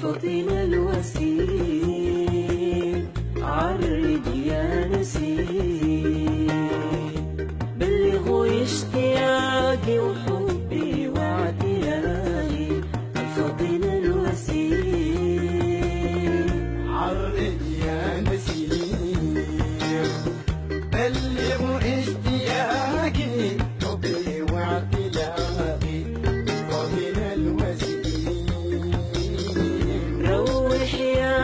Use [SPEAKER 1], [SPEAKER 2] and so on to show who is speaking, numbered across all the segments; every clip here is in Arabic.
[SPEAKER 1] فطن الوسيل عرج يا نسيم، بلغوا اشتياقي وحبي واعتياقي فطن الوسيل
[SPEAKER 2] عرج يا نسيم، بلغوا اشتياقي حبي واعتلاقي فطن الوسيل.
[SPEAKER 1] روح يا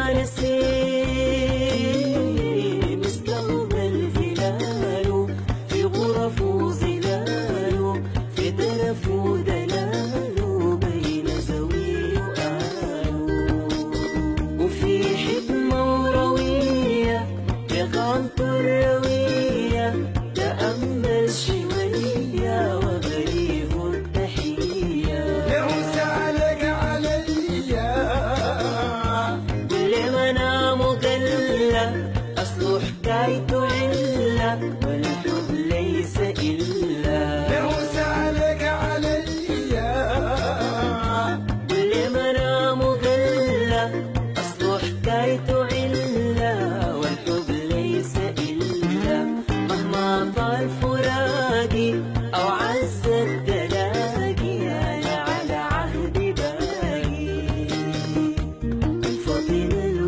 [SPEAKER 1] نسيم استقبل هلاله في غرف وظلاله، في درف ودلاله بين زوي وآله، وفي حكمة وروية يغنطر روية تأمل شوية وغريب التحية.
[SPEAKER 2] لو سألك عليا
[SPEAKER 1] كل ما انام قلة أصله حكايته علة والحب ليس إلا.
[SPEAKER 2] لو سألك عليا
[SPEAKER 1] كل ما انام قلة أصله حكايته علة والحب ليس إلا. مهما طال فراقي أو عز التلاقي أنا على عهدي باقي فطن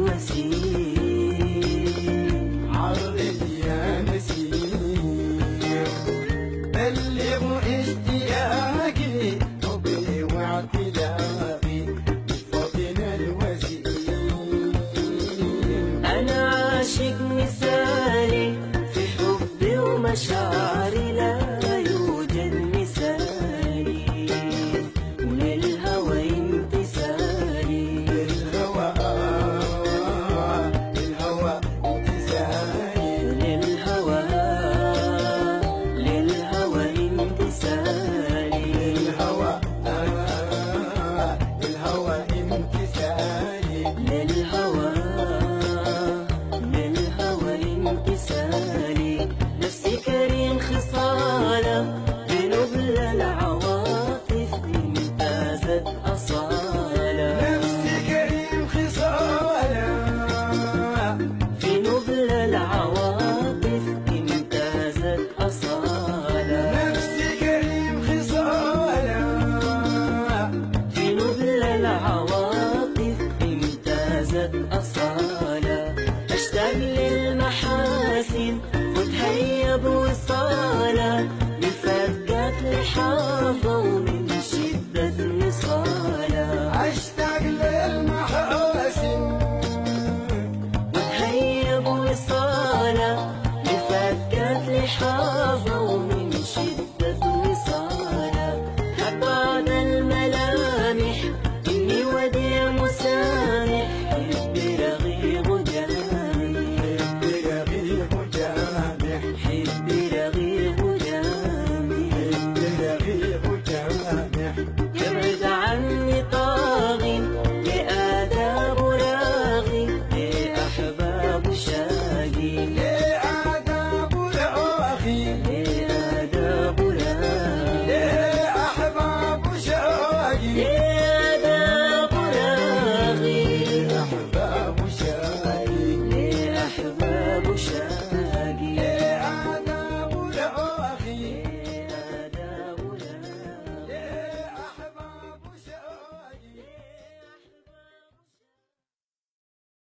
[SPEAKER 1] الوسيل
[SPEAKER 2] عرج يا نسيم، بلغوا اشتياقي حبي واعتلاقي فطن الوسيل.
[SPEAKER 1] أنا عاشق مثالي في حبي ومشاعري لا يوجد مثالي، وللهوى انتسالي.
[SPEAKER 2] الهوى الهوى انتسالي،
[SPEAKER 1] للهوى انتسالي.
[SPEAKER 2] الهوى الهوى انتسالي.
[SPEAKER 1] للهوى انكسالي. نفسي كريم خصاله بنبل العواطف ممتازة أصالة.
[SPEAKER 2] نفسي كريم خصاله
[SPEAKER 1] في نبل العواطف